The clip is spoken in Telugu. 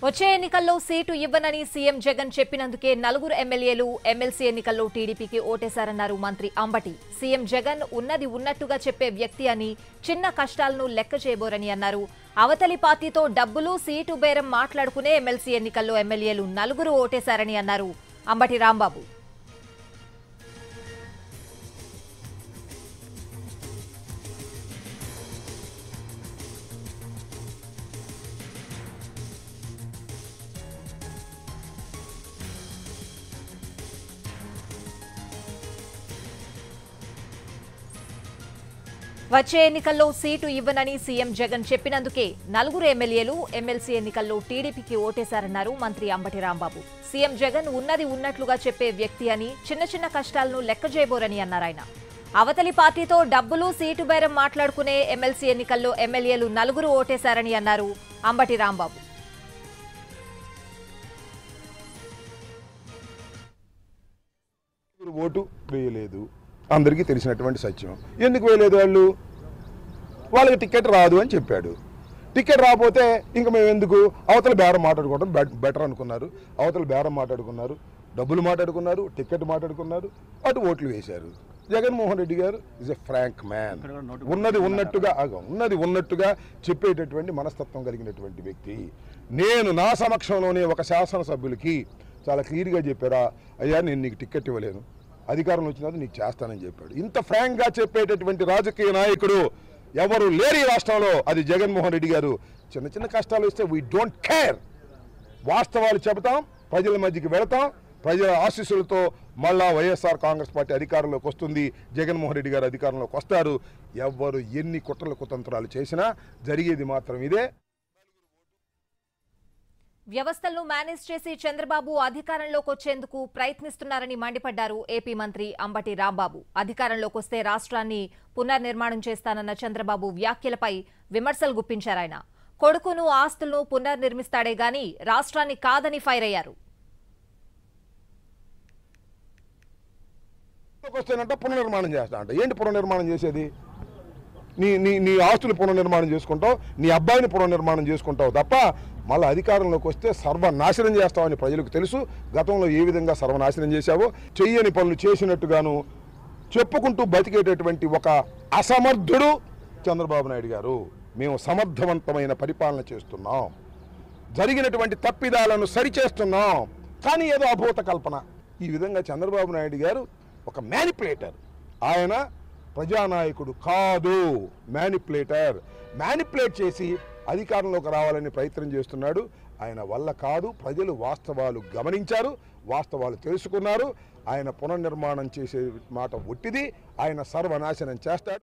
వచ్చే ఎన్నికల్లో సీటు ఇవ్వనని సీఎం జగన్ చెప్పినందుకే నలుగురు ఎమ్మెల్యేలు ఎమ్మెల్సీ ఎన్నికల్లో టీడీపీకి ఓటేశారన్నారు మంత్రి అంబటి. సీఎం జగన్ ఉన్నది ఉన్నట్టుగా చెప్పే వ్యక్తి అని, చిన్న కష్టాలను లెక్క చేయబోరని అన్నారు. అవతలి పార్టీతో డబ్బులు సీటు బేరం మాట్లాడుకునే ఎమ్మెల్సీ ఎన్నికల్లో ఎమ్మెల్యేలు నలుగురు ఓటేశారని అన్నారు అంబటి రాంబాబు. వచ్చే ఎన్నికల్లో సీటు ఇవ్వనని సీఎం జగన్ చెప్పినందుకే నలుగురు ఎమ్మెల్యేలు ఎమ్మెల్సీ ఎన్నికల్లో టీడీపీకి ఓటేశారన్నారు మంత్రి అంబటి రాంబాబు. సీఎం జగన్ ఉన్నది ఉన్నట్లుగా చెప్పే వ్యక్తి అని, చిన్న చిన్న కష్టాలను లెక్క చేయబోరని అన్నారు ఆయన. అవతలి పార్టీతో డబ్బులు సీటు బేరం మాట్లాడుకునే ఎమ్మెల్సీ ఎన్నికల్లో ఎమ్మెల్యేలు నలుగురు ఓటేశారని అన్నారు అంబటి రాంబాబు. ఓటు వేయలేదు, అందరికీ తెలిసినటువంటి సత్యం. ఎందుకు వేయలేదు? వాళ్ళకి టికెట్ రాదు అని చెప్పాడు. టికెట్ రాకపోతే ఇంకా మేము ఎందుకు, అవతల బేరం మాట్లాడుకోవడం బెటర్ అనుకున్నారు. అవతల బేరం మాట్లాడుకున్నారు, డబ్బులు మాట్లాడుకున్నారు, టికెట్ మాట్లాడుకున్నారు, అటు ఓట్లు వేశారు. జగన్మోహన్ రెడ్డి గారు ఈజ్ ఎ ఫ్రాంక్ మ్యాన్. ఉన్నది ఉన్నట్టుగా చెప్పేటటువంటి మనస్తత్వం కలిగినటువంటి వ్యక్తి. నేను నా సమక్షంలోనే ఒక శాసనసభ్యులకి చాలా క్లియర్గా చెప్పారా, అయ్యా నేను నీకు టికెట్ ఇవ్వలేను, అధికారం వచ్చినది నీకు చేస్తానని చెప్పాడు. ఇంత ఫ్రాంక్గా చెప్పేటటువంటి రాజకీయ నాయకుడు ఎవరు లేరు ఈ రాష్ట్రంలో, అది జగన్మోహన్ రెడ్డి గారు. చిన్న చిన్న కష్టాలు వస్తే వీ డోంట్ కేర్, వాస్తవాలు చెబుతాం, ప్రజల మధ్యకి వెళతాం, ప్రజల ఆశీస్సులతో మళ్ళా వైఎస్ఆర్ కాంగ్రెస్ పార్టీ అధికారంలోకి వస్తుంది, జగన్మోహన్ రెడ్డి గారు అధికారంలోకి వస్తారు. ఎవరు ఎన్ని కుట్రల కుతంత్రాలు చేసినా జరిగేది మాత్రం ఇదే. వ్యవస్థలను మేనేజ్ చేసి చంద్రబాబు అధికారంలోకి వచ్చేందుకు ప్రయత్నిస్తున్నారని మండిపడ్డారు ఏపీ మంత్రి అంబటి రాంబాబు. అధికారంలోకి వస్తే రాష్ట్రాన్ని పునర్నిర్మాణం చేస్తానన్న చంద్రబాబు వ్యాఖ్యలపై విమర్శలు గుప్పించారాయన. కొడుకును ఆస్తులను పునర్నిర్మిస్తాడే గాని రాష్ట్రాన్ని కాదని ఫైర్ అయ్యారు. పునర్నిర్మాణం చేస్తా అంట. ఏంటి పునర్నిర్మాణం చేసేది? నీ ఆస్తులు పునర్నిర్మాణం చేసుకుంటావు, నీ అబ్బాయిని పునర్నిర్మాణం చేసుకుంటావు తప్ప మళ్ళీ అధికారంలోకి వస్తే సర్వనాశనం చేస్తావని ప్రజలకు తెలుసు. గతంలో ఏ విధంగా సర్వనాశనం చేశావో, చెయ్యని పనులు చేసినట్టుగాను చెప్పుకుంటూ బతికేటటువంటి ఒక అసమర్థుడు చంద్రబాబు నాయుడు గారు. మేము సమర్థవంతమైన పరిపాలన చేస్తున్నాం, జరిగినటువంటి తప్పిదాలను సరిచేస్తున్నాం, కానీ ఏదో అభూత కల్పన. ఈ విధంగా చంద్రబాబు నాయుడు గారు ఒక మ్యానిపులేటర్. ఆయన ప్రజానాయకుడు కాదు, మ్యానిపులేట్ చేసి అధికారంలోకి రావాలని ప్రయత్నం చేస్తున్నాడు. ఆయన వల్ల కాదు. ప్రజలు వాస్తవాలు గమనించారు, వాస్తవాలు తెలుసుకున్నారు. ఆయన పునర్నిర్మాణం చేసే మాట ఒట్టిది. ఆయన సర్వనాశనం చేస్తాడు.